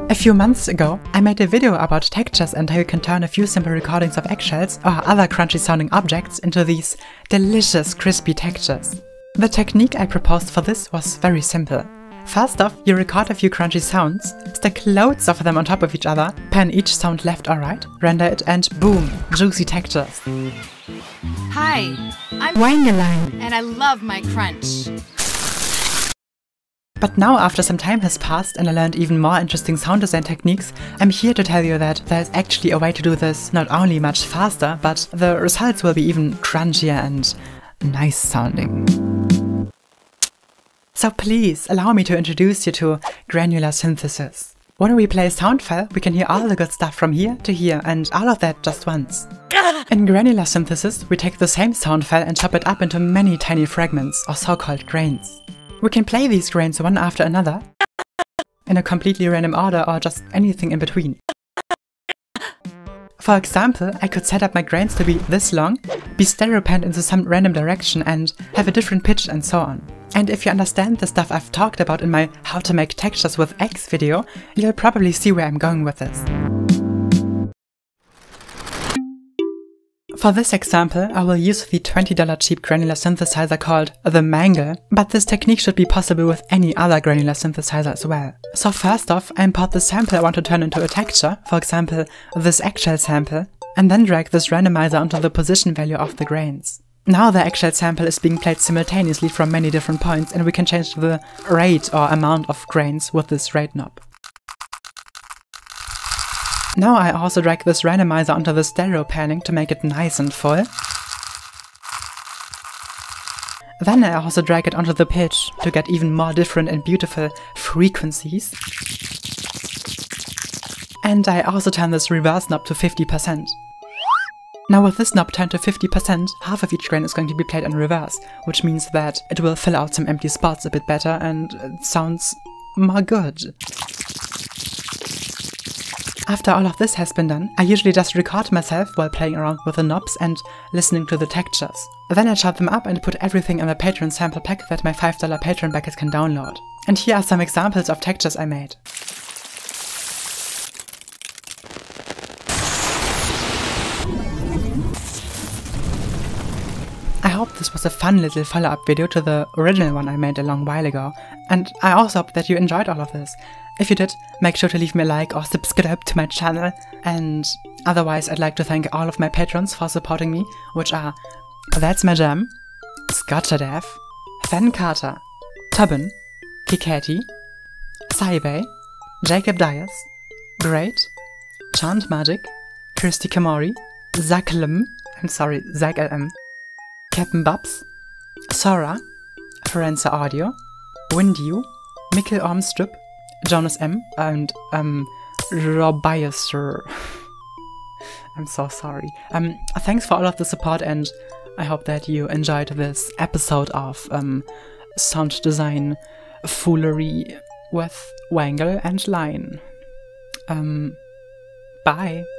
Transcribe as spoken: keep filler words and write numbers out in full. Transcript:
A few months ago, I made a video about textures and how you can turn a few simple recordings of eggshells or other crunchy sounding objects into these delicious crispy textures. The technique I proposed for this was very simple. First off, you record a few crunchy sounds, stack loads of them on top of each other, pan each sound left or right, render it, and boom, juicy textures. Hi, I'm Wangeline, and I love my crunch. But now, after some time has passed and I learned even more interesting sound design techniques, I'm here to tell you that there's actually a way to do this not only much faster, but the results will be even crunchier and nice sounding. So please, allow me to introduce you to granular synthesis. When we play a sound file, we can hear all the good stuff from here to here, and all of that just once. In granular synthesis, we take the same sound file and chop it up into many tiny fragments, or so-called grains. We can play these grains one after another, in a completely random order or just anything in between. For example, I could set up my grains to be this long, be stereo panned into some random direction and have a different pitch and so on. And if you understand the stuff I've talked about in my How to Make Textures with Eggs video, you'll probably see where I'm going with this. For this example, I will use the twenty dollar cheap granular synthesizer called the Mangle, but this technique should be possible with any other granular synthesizer as well. So first off, I import the sample I want to turn into a texture, for example this eggshell sample, and then drag this randomizer onto the position value of the grains. Now the eggshell sample is being played simultaneously from many different points, and we can change the rate or amount of grains with this rate knob. Now I also drag this randomizer onto the stereo panning to make it nice and full. Then I also drag it onto the pitch to get even more different and beautiful frequencies. And I also turn this reverse knob to fifty percent. Now with this knob turned to fifty percent, half of each grain is going to be played in reverse, which means that it will fill out some empty spots a bit better and it sounds more good. After all of this has been done, I usually just record myself while playing around with the knobs and listening to the textures. Then I chop them up and put everything in the Patreon sample pack that my five dollar Patreon backers can download. And here are some examples of textures I made. I hope this was a fun little follow-up video to the original one I made a long while ago, and I also hope that you enjoyed all of this. If you did, make sure to leave me a like or subscribe to my channel, and otherwise I'd like to thank all of my patrons for supporting me, which are That's My Jam, Scotchadev, Fan Carter, Tubin, Kikati, Saibei, Jacob Dias, Great, Chant Magic, Kirsty Kamori, Zach Lim, I'm sorry, Zach L M, Captain Bubs, Sora, Forenza Audio, Windew, Mikkel Ormstrup, Jonas M, and um, Robiaster. I'm so sorry. Um, thanks for all of the support, and I hope that you enjoyed this episode of um, sound design foolery with Wangle and Line. Um, bye.